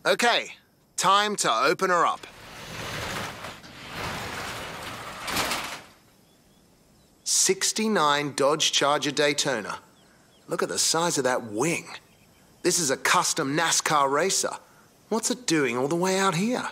Okay, time to open her up. '69 Dodge Charger Daytona. Look at the size of that wing. This is a custom NASCAR racer. What's it doing all the way out here?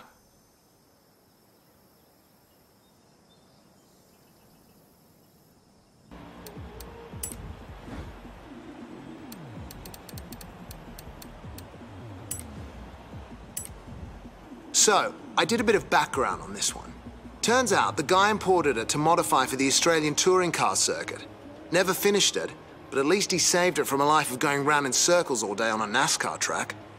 So, I did a bit of background on this one. Turns out the guy imported it to modify for the Australian touring car circuit. Never finished it, but at least he saved it from a life of going round in circles all day on a NASCAR track.